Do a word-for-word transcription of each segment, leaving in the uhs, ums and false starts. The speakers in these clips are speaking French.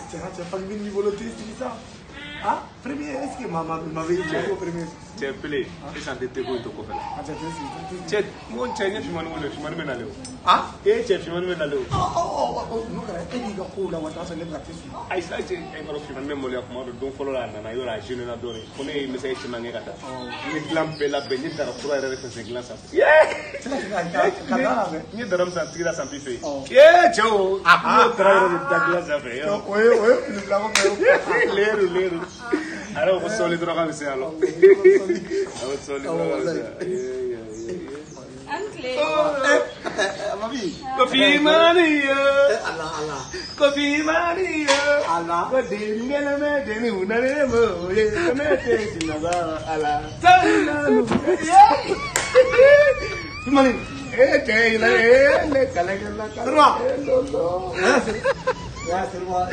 Tu n'as pas vu le niveau de ça? Ah, premier, est-ce que maman m'avait dit au premier? Tu es appelé, et ça t'était quoi de coffre? Ah, tu as Tu es mon tchénien, tu m'as demandé, tu m'as demandé. Ah? Et tu m'as demandé. Oh, oh, oh, non, elle dit que la voiture, c'est le pratique. Ah, ça, c'est un gros film, même moi, donc, follow la nana, il y aura jeune adoré. On est, mais c'est une manière à il glampe la baignée dans la trois heures de glace. Yeah! C'est là que tu as ni daram sa tira sa pife. Yeah, ciao. Ah, trairo de glace a ver. Oui, oui, nous l'avons fait. Leru, leru. Alors, on sort les drogues, c'est alors. On sort les drogues. Uncle. Mami. Coffee mania. Allah, Allah. Coffee mania. Allah. Ko dinga na me deni unare mo. Ye me te sinaga ala. Tananu. Mami. Eh, te la eh, le kala kala. Serwa. Lolo. Ya, serwa.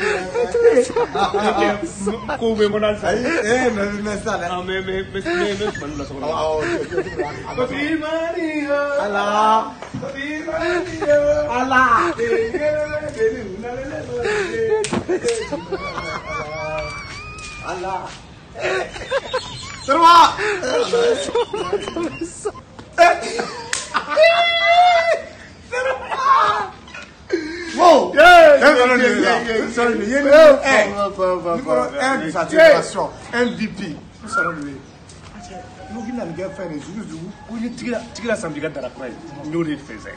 Ko be monal sa. Eh, me me sale. Ah, me me me me me manu la sogra. Ah, oh, Coffee mania. Allah. Coffee mania. Allah. Allah. Serwa. Wow! Yeah! M V P. Nous avons fait des jours où nous tirons la samedi dans la presse. Nous les faisons.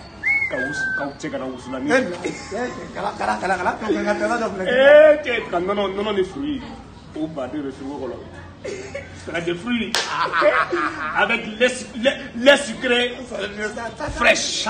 Eh, non, non, non, les fruits. Au bas de fruits. C'est des fruits avec les sucrés fraîches.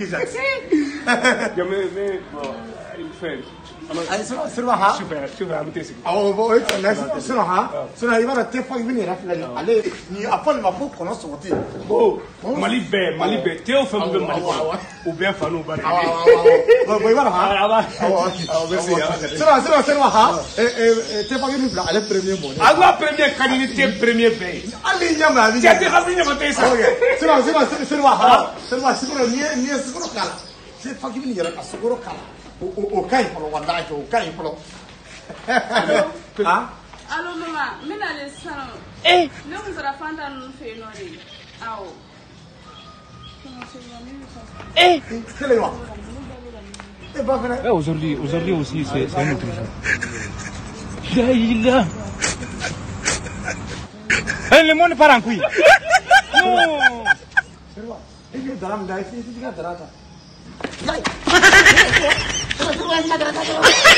Il fait. Super, super, oh, boy, c'est là. C'est là, il va te faire venir. Allez, ni après le mapou qu'on a sorti. Oh, Malibé, Malibé, tu es au fond de Malibé. Ou bien Fanou Bari. Ah, oui, voilà. Ah, merci. C'est là, c'est là, c'est là. Et tu es pas venu là, le premier mot. Ah, la première qualité, premier bain. Allez, il y a ma vie. Tu as déjà venu à ça. C'est là, c'est là, c'est là. C'est là, c'est là, ni ni c'est quoi là. C'est pas qui vient là, c'est quoi là. Au cas pour le wanda, au cas pour le. Ah? Allô maman, mais dans les salons. Eh! Nous nous avons fait un fait noyer. Ah oh. Eh! C'est le noir. Eh, aujourd'hui, aujourd'hui aussi, c'est un autre jour. Là, il a. Eh, le monde part en couille. Non! C'est le noir. Et puis, dans la médaille, c'est du gars de la.